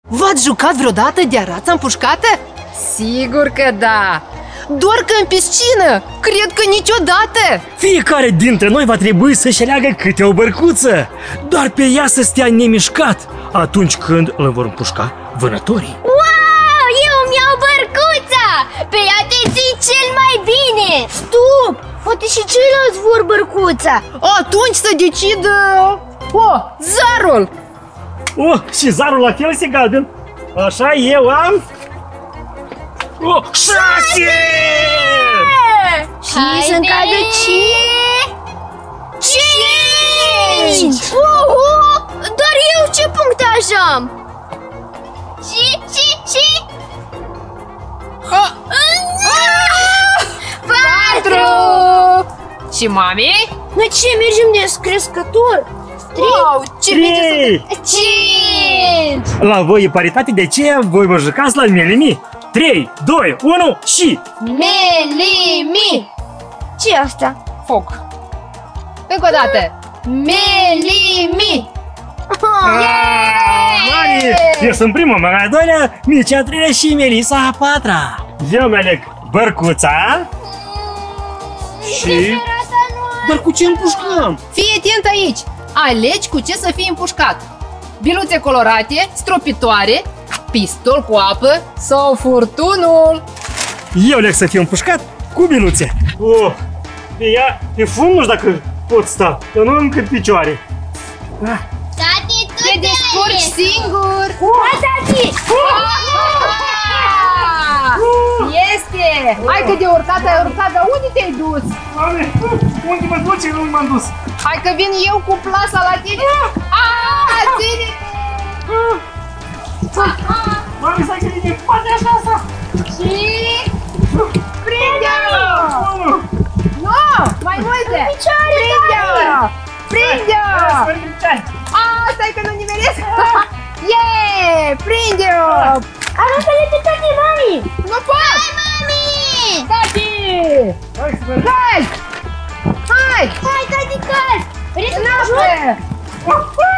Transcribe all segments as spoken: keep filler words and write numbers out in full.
V-ați jucat vreodată de rața împușcată? Sigur că da! Doar că în piscină! Cred că niciodată! Fiecare dintre noi va trebui să-și aleagă câte o bărcuță, doar pe ea să stea nemișcat atunci când îl vor împușca vânătorii. Wow! Eu mi-au bărcuța! Pe ea te ții cel mai bine! Stop! Poate și ceilalți vor bărcuța! Atunci să decidă... Oh, zarul! Oh, și zarul la fel este galben. Așa, eu am... Oh, șase! Și să-mi cadă cinci! Cinci! Uhu! Dar eu ce punctaj am? Și, și, și... Oh. Patru! Și mami? Noi ce, mergem descrescător? Wow, ce Trei! Cinci! La voi e paritate, de aceea voi vă jucați la melimi. trei, doi, unu și... Melimi! Ce e asta? Foc. Încă o dată. Melimi! Mami, eu sunt prima, mă a doilea, Mici a treilea și Melisa a patra. Eu mi-aleg bărcuța și... Dar cu ce împușcăm? Fii atent aici. Alegi cu ce să fii împușcat. Biluțe colorate, stropitoare, pistol cu apă sau furtunul. Eu leg să fiu împușcat cu biluțe. Oh, pe ea, pe fund nu știu dacă pot sta, că nu am cât picioare. Ah. Tati, tu Te descurci singur. tati! Este! Hai că de urcat ai urcat, dar unde te-ai dus? Mame, unde mă duce? Nu m-am dus. Hai că vin eu cu plasa la tine. Aaaa, ține! Mame, stai că vine poate așa asta. Și... Prinde-o! Nu! Mai multe! Prinde-o! Prinde-o! Aaaa, stai că nu nimeresc! Yeee! Prinde-o! Arată-le pe tati, mami! Nu pot! Hai, mami! Tati! Hai să mergem. Hai! Hai! Hai, tati, caz! Vrei să mă ajut? Nape!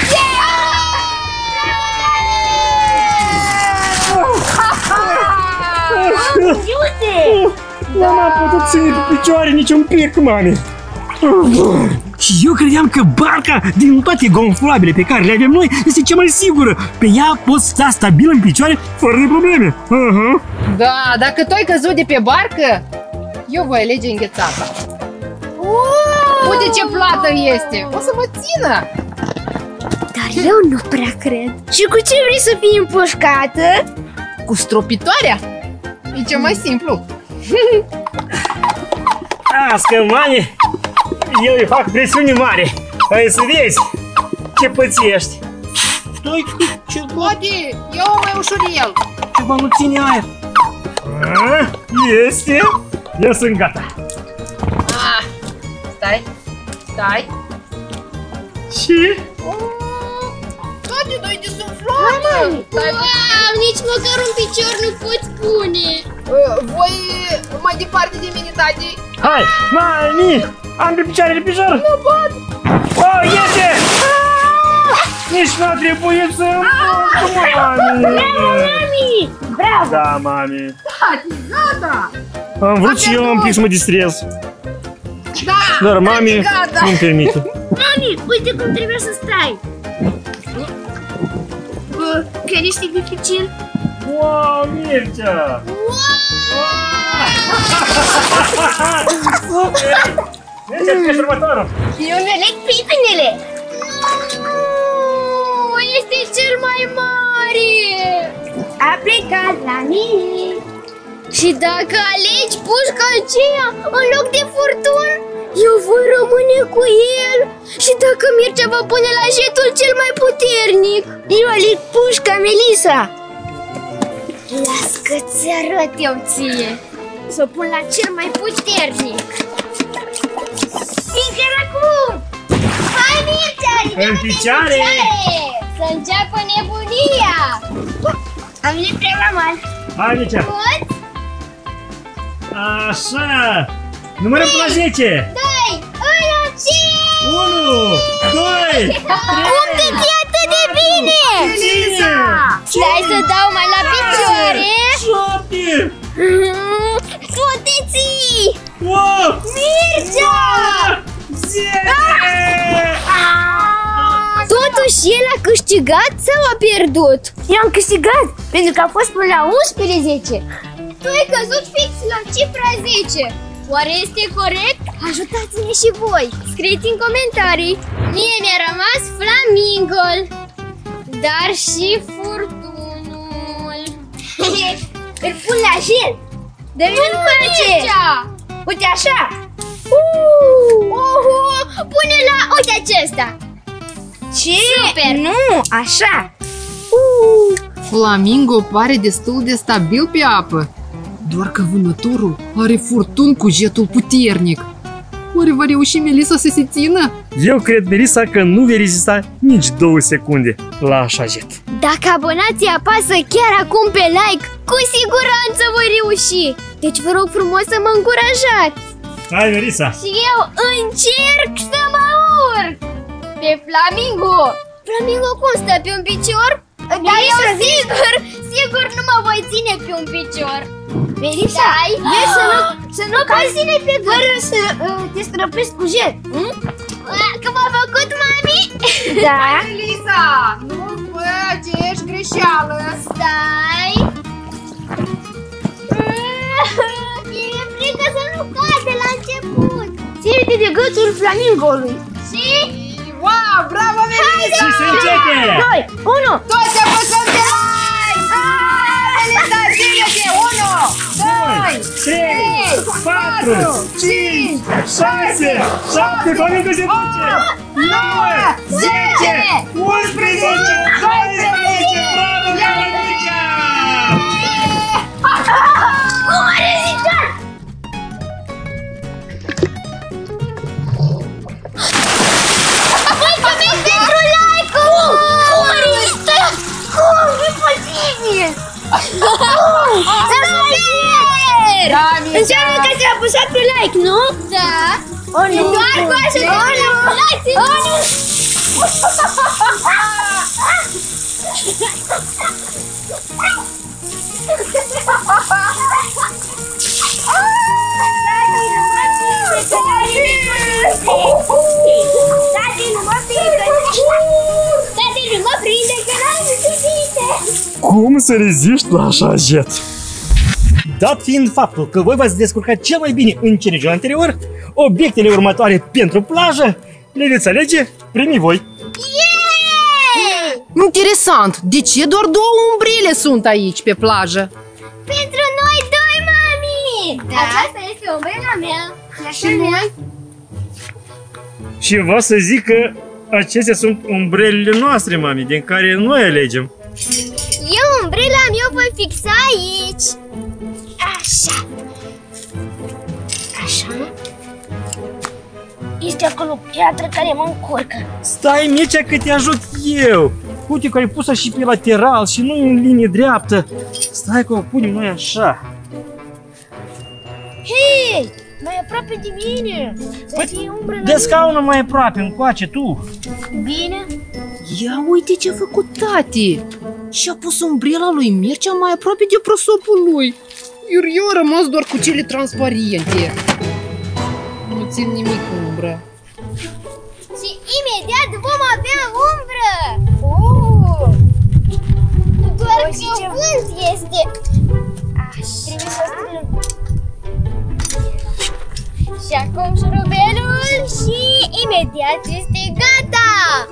Iute! Nu m-am putut ține pe picioare niciun pic, mami. Și eu credeam că barca din toate gonflabile pe care le avem noi este cea mai sigură. Pe ea poți sta stabil în picioare fără probleme. Uh-huh. Da, dacă tu ai căzut de pe barcă, eu voi alege înghețata. Uite ce plată este! O să mă țină! Dar eu nu prea cred. Și cu ce vrei să fii împușcată? Cu stropitoarea? E cea mai simplu. Ască, mami, eu îi fac presiune mare. Hai să vezi ce pățești. Stai, ce Poate, eu mai ușor el. ceva nu ține aer. A, este. Eu sunt gata. Ah, stai, stai. Și? Toate doi de suflată. Wow, nici măcar un picior nu poți pune. Voi mai departe de mine, tati. Hai, mami, am pe picioarele picior. Nu pot. Oh, iese! Nici n-a trebuit să împușc, mami. Mami! Bravo! Da, mami. Tati, gata. Am vrut și eu un pic să mă distrez. Da, Dar mami gata. nu-mi permite. Mami, uite cum trebuie să stai. Chiar este dificil. Wow, Mircea! Mircea, tu ești următorul. Eu mi aleg prietenele. Nu, este cel mai mare. A plecat la mine. Și dacă alegi pușca aceea în loc de furtun, eu voi rămâne cu el. Și dacă Mircea va pune la jetul cel mai puternic, eu aleg pușca Melisa. Las că-ți arăt eu ție. Să o pun la cel mai puternic. Fiindcă acum! Hai, Mircea! În picioare! Să înceapă nebunia! Am venit prea mal. Hai, Mircea! Poți? Așa! Numărăm până la zece! Doi! Unu! Cinci! unu, doi, Cum te ții atât de bine? Cine? Stai Și el a câștigat sau a pierdut? Eu am câștigat, pentru că a fost până la unsprezece. Tu ai căzut fix la cifra zece. Oare este corect? Ajutați-ne și voi! Scrieți în comentarii! Mie mi-a rămas flamingol, dar și furtunul. Îl pun la gel! Dă-mi încoace! Uite așa! Uh! Oho! Pune la... Uite acesta! Ce? Super! Nu! Așa! Uh! Flamingo pare destul de stabil pe apă. Doar că vânătorul are furtun cu jetul puternic. Oare va reuși Melissa să se țină? Eu cred, Melissa, că nu vei rezista nici două secunde la așa jet. Dacă abonații apasă chiar acum pe like, cu siguranță voi reuși! Deci vă rog frumos să mă încurajați! Hai, Melissa! Și eu încerc să mă urc! Pe Flamingo! Flamingo cum stă, pe un picior? Dar eu sigur, sigur nu mă voi ține pe un picior! Melissa, vezi să nu, să nu calzine pe fără să uh, te străpesc cu jet. Hm? Că m-a făcut mami? Da. Melissa, nu faci greșeală. Stai. E frică să nu cade la început. Ține-te de gâtul flamingolului. Și? Wow, bravo, Melissa! Și se începe! doi, unu. Toți apăsăm pe like! Melissa, ține-te! unu, doi, trei, patru, cinci, șase, șapte, Flamingo se duce! nouă, zece, unsprezece, doisprezece! Bravo, Flamingo! Cum a rezistat? Mulțumim pentru like-ul! Cum a rezistat? Cum? E posibil! Super! Da, Melissa! Înseamnă că ți-a apăsat pe like, nu? Da. O, nu. Doar cu așa de like! O, nu! Tati, nu mă pică! Tati, nu mă prinde că n-am zicite! Cum să reziști la așa jet? Dat fiind faptul că voi v-ați descurcat cel mai bine în challenge-ul anterior, obiectele următoare pentru plajă le veți alege primi voi. Yeah! Interesant, de ce doar două umbrele sunt aici pe plajă? Pentru noi doi, mami! Da. Aceasta este umbrela mea. Și noi? Și vă să zic că acestea sunt umbrelele noastre, mami, din care noi alegem. Eu umbrela mea voi fixa aici. Așa. Așa. Este acolo piatră care mă încurcă. Stai, Mircea, că te ajut eu. Uite că ai pus-o și pe lateral și nu în linie dreaptă. Stai că o punem noi așa. Hei, mai aproape de mine. Să fie umbră la De scaună mai aproape, încoace tu. Bine. Ia uite ce a făcut tati! Și-a pus umbrela lui Mircea mai aproape de prosopul lui. Iar eu am rămas doar cu cele transparente. Nu țin nimic umbră. Și imediat vom avea umbră. Uh. Doar că vânt este. Așa. Trebuie să strâng. Și acum șurubelul și imediat este gata.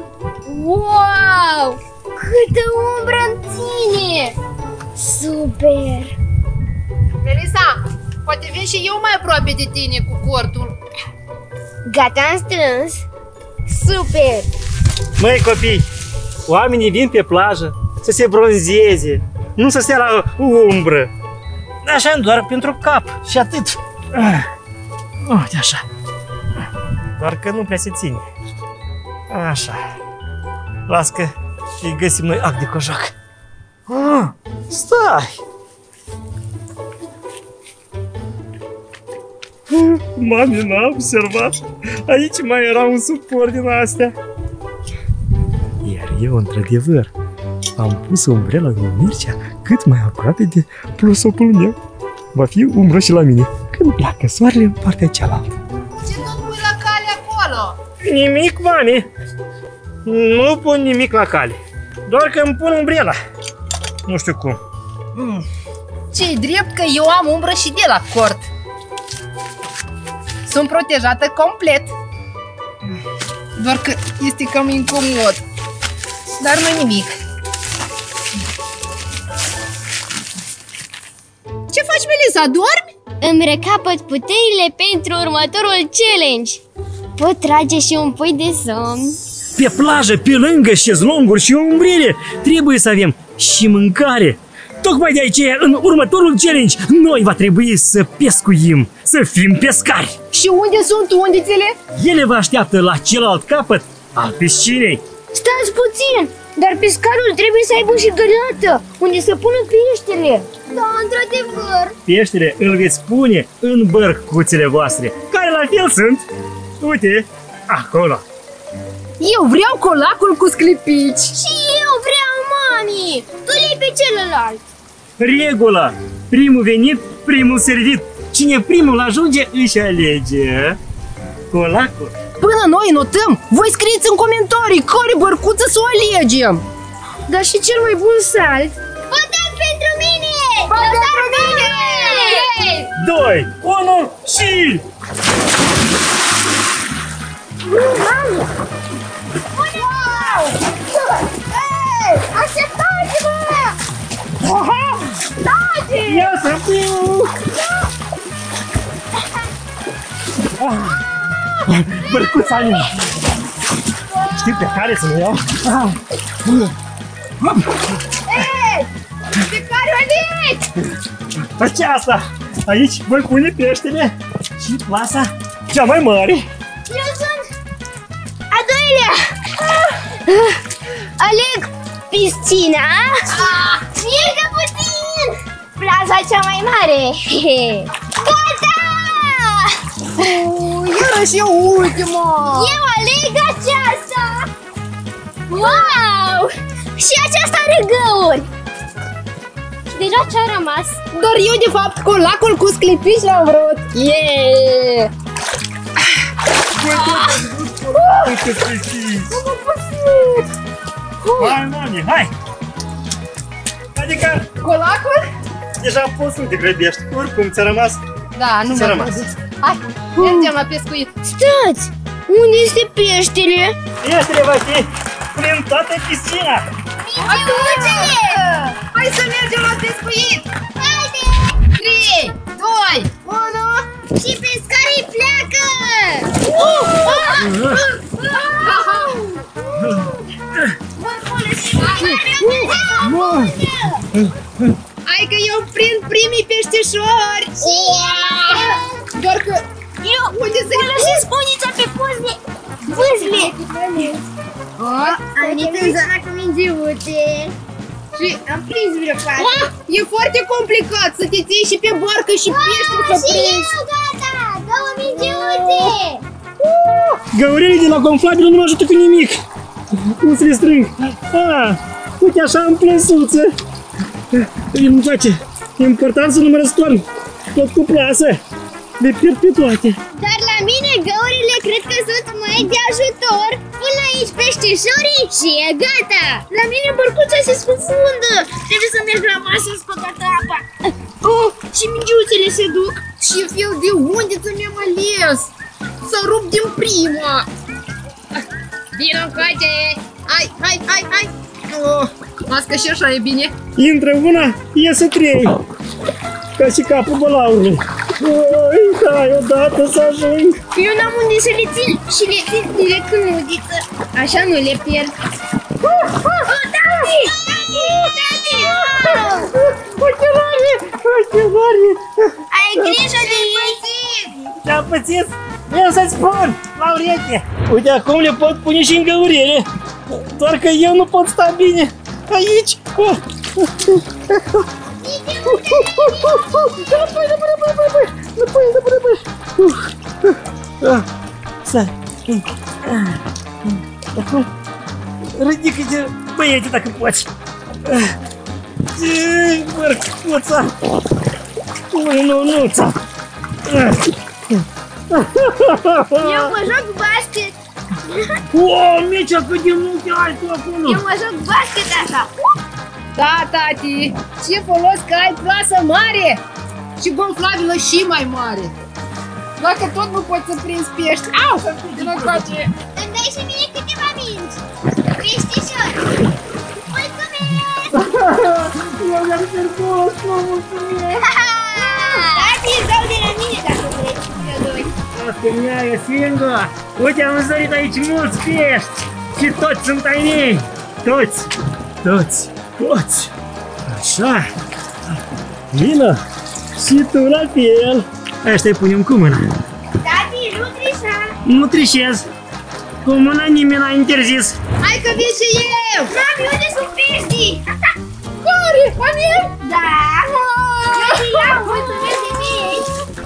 Wow! Câtă umbră îmi ține! Super! Melissa, poate vin și eu mai aproape de tine cu cortul. Gata, am strâns! Super! Măi, copii, oamenii vin pe plajă să se bronzeze, nu să stea la umbră. Așa, doar pentru cap și atât. Uite așa. Doar că nu prea se ține. Așa. Las că îi găsim noi ac de cojoc. Ah, stai! Mami, n-a observat. Aici mai era un suport din astea. Iar eu, într-adevăr, am pus umbrela lui Mircea cât mai aproape de prosopul meu. Va fi umbră și la mine când pleacă soarele în partea cealaltă. Ce tot pui la cale acolo? Nimic, mami. Nu pun nimic la cale. Doar că îmi pun umbrela. Nu știu cum. Mm. Ce-i drept că eu am umbră și de la cort. Sunt protejată complet. Doar că este cam incomod. Dar nu nimic. Ce faci, Melissa? Dormi? Îmi recapăt puterile pentru următorul challenge. Pot trage și un pui de somn. Pe plajă, pe lângă șezlonguri și umbrele, trebuie să avem și mâncare. Tocmai de aceea, în următorul challenge, noi va trebui să pescuim, să fim pescari. Și unde sunt undițele? Ele vă așteaptă la celălalt capăt al piscinei. Stați puțin, dar pescarul trebuie să aibă și găleată unde să pună peștele. Da, într-adevăr. Peștele îl veți pune în bărcuțele voastre, care la fel sunt, uite, acolo. Eu vreau colacul cu sclipici. Și eu vreau, mami. Tu le pe celălalt. Regula, primul venit, primul servit. Cine primul ajunge, își alege colacul. Până noi notăm, voi scrieți în comentarii care bărcuță să o alegem. Dar și cel mai bun salt. Votați pentru mine! Votați pentru mine! Doi, unu și... Wow! Hei! Așteptați-mă! Stați! Ia să fiu! Bărcuța mea! Știi pe care să ne iau? Hei! Pe care o aleți? Aceasta! Aici voi pune peștele și plasa cea mai mare. Eu sunt a doilea! Aleg piscina. Mică puțin! Plaza cea mai mare! Gata! Oh, iarăși eu ultima! Eu aleg aceasta! Wow! Și aceasta are găuri! Deja ce-a rămas? Doar eu, de fapt, colacul cu sclipici l-am vrut! Yeah! Hai, mami, hai! Adică, Colacul? deja poți să te grăbești. Oricum, ți-a rămas. Da, nu ți-a m-am rămas. văzut. Hai, mergem la pescuit. Stați! Unde este peștele? Peștele va fi prin toată piscina. Atunci-le! Hai să mergem la pescuit! Haide! trei, doi, unu... Și pescarii pleacă! Hai că eu prind primii peștișori! Doar că... Eu Unde să-i folosesc unița pe puzle! Vâzle! Am venit în zona cu mingiute Și am prins vreo patru. e foarte complicat să te ții și pe barcă și pește să Și prinzi! eu, gata! Două mingiute! Găurile de la gonflabil nu mă ajută cu nimic. Cum să le strâng? Ah, uite așa în plăsuță. Îmi place. E important să nu mă răstoarn. Tot cu plasă. Le pierd pe toate. Dar la mine găurile cred că sunt mai de ajutor. Pun aici peștișorii și e gata. La mine bărcuța se scufundă. Trebuie să merg la masă să spăcat apa. Oh, și mingiuțele se duc! Ce fel de undiță mi-am ales! Să rup din prima! Vino încoace! Hai, hai, hai, hai! Oh, las că și așa e bine! Intră una, iese trei. Ca și capul bălaurului. Oi, hai odată să ajung. Eu n-am unde să le țin și le țin direct în udiță. Așa nu le pierd. Oh, tati! Tati! Ochelari! Ochelari! Ai grijă de ei! Ce-am pățit? Eu să-ți spun, la ureche. Uite, acum le pot pune și în găurele. Doar că eu nu pot sta bine aici. Să... Ridică-te, băiete, dacă poți. Bărcuța. Ununuța. Eu mă joc basket. O, Mircea, cât de multe ai tu acolo! Eu mă joc basket așa. Da, tati, ce folos că ai plasă mare și gonflabilă și mai mare. Dacă tot nu poți să prinzi pești. Au! Dinăcoace! Îmi dai și mie câteva mingi. Peștișori. Mulțumesc! Eu mi-am servos, mă mulțumesc! Tati, îți dau de la mine dacă vreți. Eu doi. Asta mea e singură! Uite, am zărit aici mulți pești! Și toți sunt ai mei! Toți! Toți! Toți! Așa! Vină! Și tu la fel! Asta îi punem cu mâna. Tati, nu trișa. Nu trișez! Cu mâna nimeni n-a interzis! Hai că vin și eu! Mami, unde sunt peștii? Care? A mine? Da! Tati, iau, mulțumesc de mie!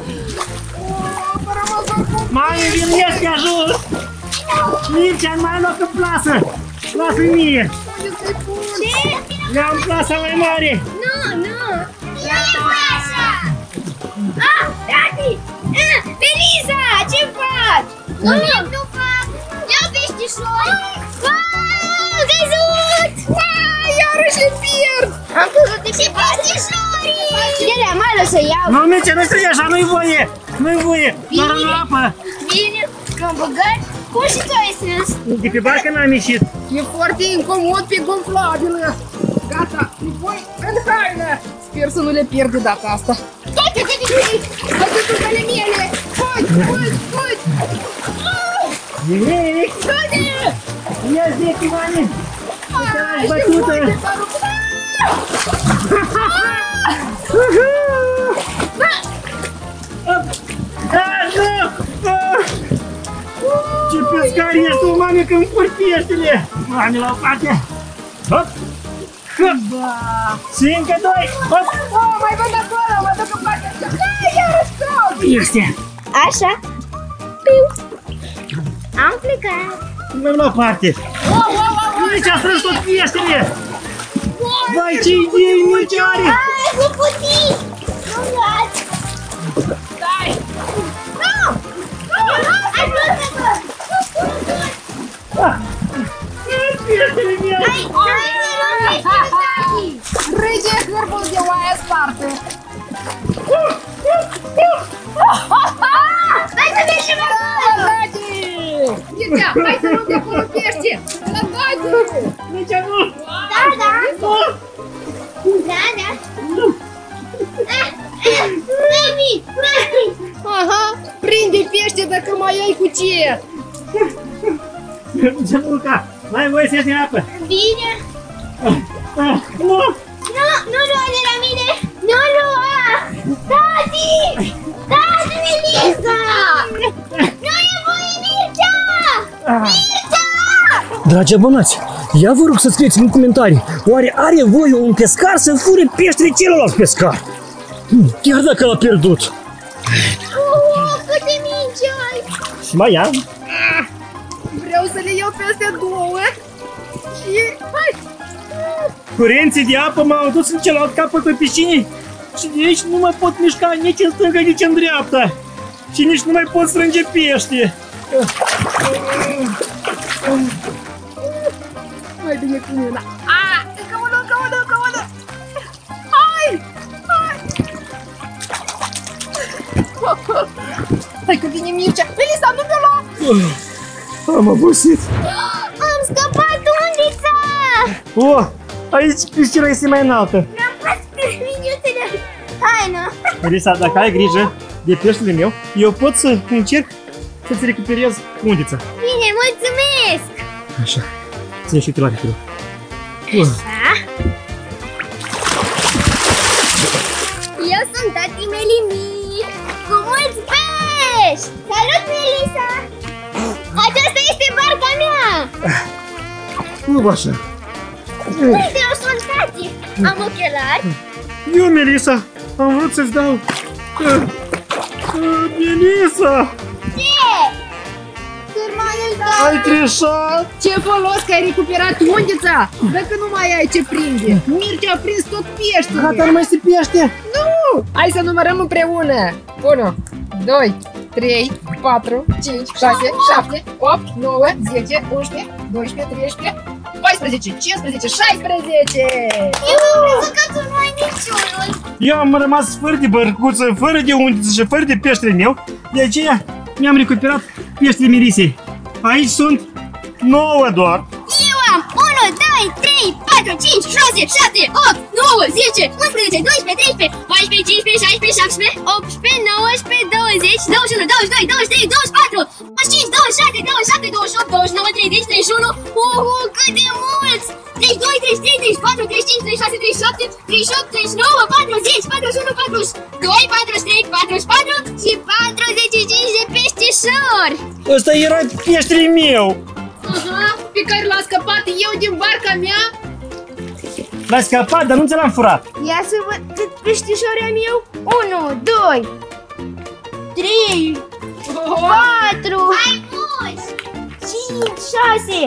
Mai vin eu să te ajut! Mircea, mai loc în plasă! Lasă-mi mie! Ce? Ia-mi plasa mai mare! Nu, nu! Nu e mai așa! Ah, tati! Ah, Melisa, ce faci? Nimic nu fac! Ia peștișori! Wow, căzut! Iarăși le pierd! Am căzut de pe peștișorii! De-alea male să iau! Nu, Mircea, nu strige așa, nu-i voie! Nu-i voie! Doar în apă! Bine, că-am băgat? Cum și tu ai sens? De pe barcă n-am ieșit! E foarte incomod pe gonflabilă. Gata, îi pui în haină. Sper să nu le pierd de data asta. Toate gătiții! Gătiturile mele! Fugi, fugi, fugi! Nimic! Toate! Ia zi, Ivane! Uite-l-aș bătută! Ce pescar ești tu, mami, că îmi furi peștele! Mami, la o parte! Hop! Hop! Și încă doi! Hop! Oh, mai văd acolo, mă duc în partea asta. Da, iarăși caut! Este! Așa. Piu. Am plecat. Mai la o parte! Wow, wow, wow! Nici a strâns tot peștele! Vai, ce idei mici are! Ai, cu putii! Nu-mi luați! Stai! Nu! Nu! Ai plăcut-o! Peștele meu! Ai, ai, ai, ai, Râge hârbul de oaie sparte! hai să mergem acolo! Tati! Mircea, hai să luăm de acolo pește! La Tati! Nici nu! Da, da! Da, da! Baby! Baby! Aha, prinde pește dacă mai ai cu ce! Ce Luca? N-ai voie să ieși din apă! Bine! Ah, nu! Nu, nu lua de la mine! Nu lua! Tati! Tati, Melisa! Nu e voie, Mircea! Mircea! Dragi abonați, ia vă rog să scrieți în comentarii, oare are voie un pescar să fure peștele celălalt pescar? Chiar dacă l-a pierdut. Oh, câte mingi ai! Și mai ia. Vreau să le iau peste două și... Hai! Curenții de apă m-au dus în celălalt capătul piscinii și de aici nu mă pot mișca nici în stânga, nici în dreapta. Și nici nu mai pot strânge pește. Mai bine cu mâna. Ah! Încă unul, încă unul, încă unul! Hai! Hai! Hai că vine Mircea! Melisa, nu te lua! Am obosit. Am scăpat undița! Oh, aici piscina este mai înaltă. Mi-am pus pe minutele haină. Melisa, dacă ai grijă de peștele meu, eu pot să încerc să-ți recuperez undița. Bine, mulțumesc! Așa, ține și tu la repede. Așa. Eu sunt tati Melimic, cu mulți pești! Salut, Melisa! Aceasta este barca mea! Nu așa. Uite, eu sunt tati! Am ochelari. Eu, Melisa, am vrut să-ți dau... Uh, uh, Melisa! Ce? Surmanul Ai trișat! Ce folos că ai recuperat undița? Dacă nu mai ai ce prinde. Mircea a prins tot peștele. Gata, nu mai este pește! Nu! Hai să numărăm împreună. unu, doi, trei, patru, cinci, șase, șapte, opt, nouă, zece, unsprezece, doisprezece, treisprezece, paisprezece, cincisprezece, șaisprezece! Eu am crezut că tu nu ai niciunul. Eu am rămas fără de bărcuță, fără de undiță și fără de peștele meu. De aceea mi-am recuperat peștele Melisei. Aici sunt nouă doar. Eu am unu, doi, trei, patru, cinci, șase, șapte, opt, nouă, zece, unsprezece, doisprezece, treisprezece, paisprezece, cincisprezece, șaisprezece, șaptesprezece, optsprezece, nouăsprezece, douăzeci, douăzeci și unu, douăzeci și doi, douăzeci și trei, douăzeci și patru, douăzeci și cinci, douăzeci și șase, douăzeci și șapte, douăzeci și opt, douăzeci și nouă, treizeci, treizeci și unu. Uhu, cât de mulți! treizeci și doi, treizeci și trei, treizeci și patru, treizeci și cinci, treizeci și șase, treizeci și șapte, treizeci și opt, treizeci și nouă, patruzeci, patruzeci și unu, patruzeci și doi, patruzeci și trei, patruzeci și patru și patruzeci și cinci de peștișori! Ăsta era peștele meu. Aha, pe care l-a scăpat eu din barca mea? L-a scăpat, dar nu ți l-am furat. Ia să văd cât peștișori am eu. unu, doi, trei, patru, cinci, șase,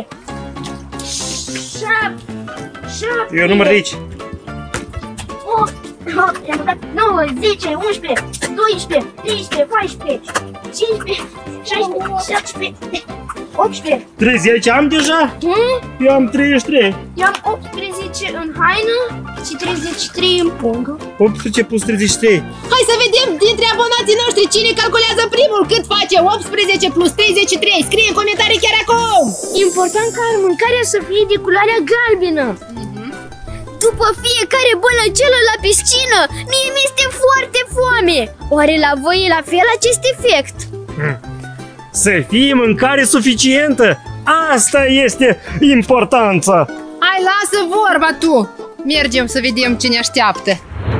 șapte, șapte, Eu număr de aici. opt, nouă, zece, unsprezece, doisprezece, treisprezece, paisprezece, cincisprezece, șaisprezece, șaptesprezece, optsprezece. treizeci am deja? Hmm? Eu am treizeci și trei. Eu am optsprezece în haină și treizeci și trei în pungă. optsprezece plus treizeci și trei. Hai să vedem dintre abonații noștri cine calculează primul. Cât face optsprezece plus treizeci și trei? Scrie în comentarii chiar acum! Important ca mâncarea să fie de culoarea galbenă. După fiecare bălăcelă la piscină, mie mi-este foarte foame. Oare la voi e la fel acest efect? Să fie mâncare suficientă. Asta este importanța. Hai, lasă vorba tu! Mergem să vedem ce ne așteaptă.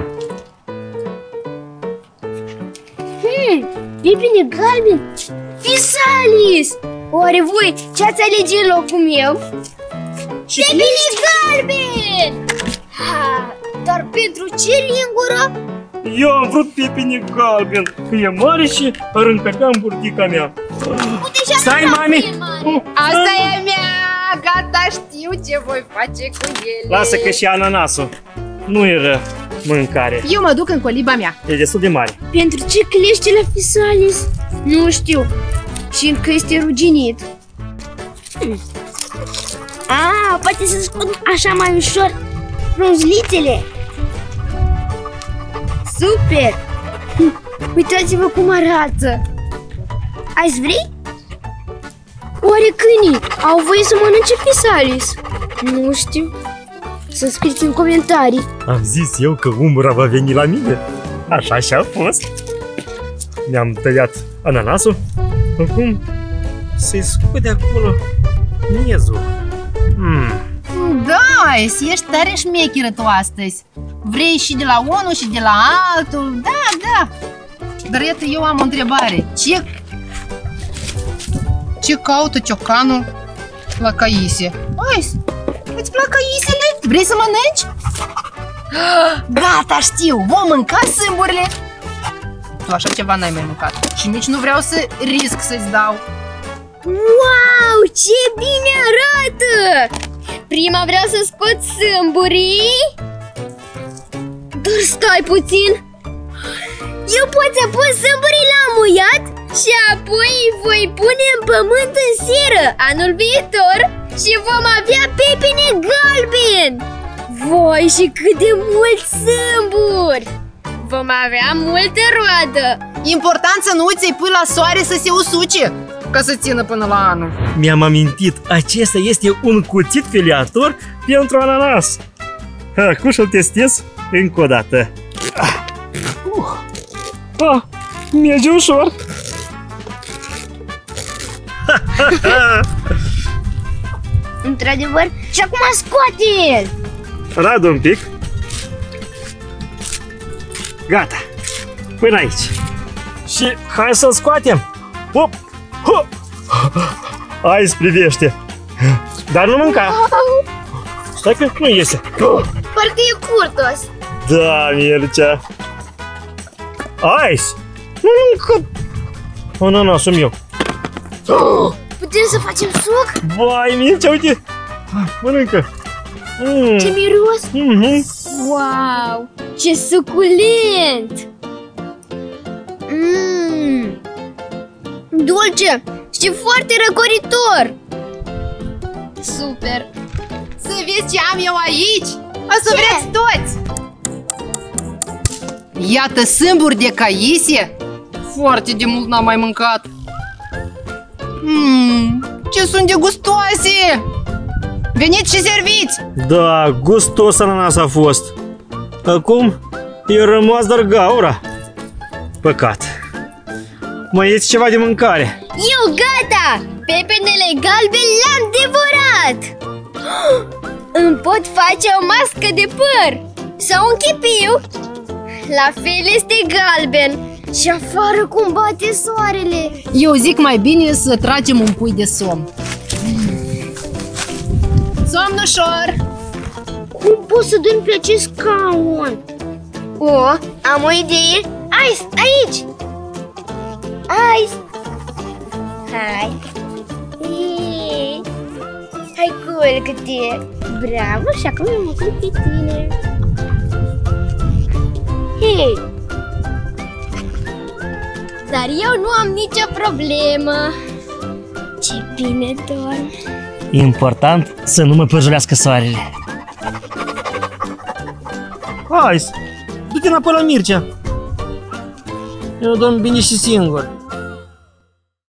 Hmm, pepine galben, Fisalis! Oare voi ce-ați alege în locul meu? Pepine galben! Ha, dar pentru ce lingură? Eu am vrut pepine galben, că e mare și îl încăpea în burtica mea. Uite și Stai, asta mami! e mare. Asta e a mea! Gata, știu ce voi face cu ele! Lasă că și ananasul nu era mâncare. Eu mă duc în coliba mea. E destul de mare. Pentru ce clește la Fisalis? Nu știu. Și încă este ruginit. Ah, poate să scot așa mai ușor frunzlițele. Super! Uitați-vă cum arată. Ați vrei? Oare câinii au voie să mănânce Fisalis? Nu știu. Să scrieți în comentarii. Am zis eu că umbra va veni la mine. Așa și a fost. Mi-am tăiat ananasul. Acum să-i scot de acolo miezul. Hmm. Da, ești tare șmecheră tu astăzi. Vrei și de la unul și de la altul. Da, da. Dar iată, eu am o întrebare. Ce... Ce caută ciocanul la caise? Hai, îți plac caisele? Vrei să mănânci? Gata, știu, vom mânca sâmburile. Tu așa ceva n-ai mai mâncat. Și nici nu vreau să risc să-ți dau. Wow, ce bine arată! Prima vreau să scot sâmburii. Dar stai puțin. Eu pot să pun sâmburii la muiat și apoi îi voi pune în pământ în seră anul viitor și vom avea pepine galben. Voi, și cât de mulți sâmburi! Vom avea multă roadă. Important să nu ți-i pui la soare să se usuce, ca să țină până la anul. Mi-am amintit, acesta este un cuțit filiator pentru ananas. Acum și-l testez încă o dată. Ah, uh. ah, merge ușor. Într-adevăr, și acum scoate-l! Radu un pic. Gata. Până aici. Și hai să-l scoatem. Hop, hop. Hai, îți privește. Dar nu mânca. Stai că nu iese. Parcă e curtos. Da, Mircea. Hai, nu mâncă ananasul meu. Putem să facem suc? Vai, Mircea, uite. Mănâncă. Mm. Ce miros! Mm-hmm. Wow! Ce suculent! Mmm! dulce și foarte răcoritor. Super. Să vezi ce am eu aici. O să Ce? vreți toți. Iată sâmburi de caisie. Foarte de mult n-am mai mâncat. Mmm, ce sunt de gustoase. Veniți și serviți. Da, gustos ananas a fost. Acum i-a rămas doar gaura. Păcat. Mai ieți ceva de mâncare? Eu gata! Pepenele galbene le-am devorat! Îmi pot face o mască de păr sau un chipiu. La fel este galben și afară cum bate soarele. Eu zic mai bine să tragem un pui de somn. Somn ușor. Cum pot să dorm pe acest scaun? O, am o idee. Ice, aici! Ice! Hai! Ei. Hai, culcă-te! Bravo, și acum mă culc pe tine! Hei! Dar eu nu am nicio problemă! Ce bine dorm! Important să nu mă păjulească soarele. Hai, du-te înapoi la Mircea. Eu dorm bine și singur.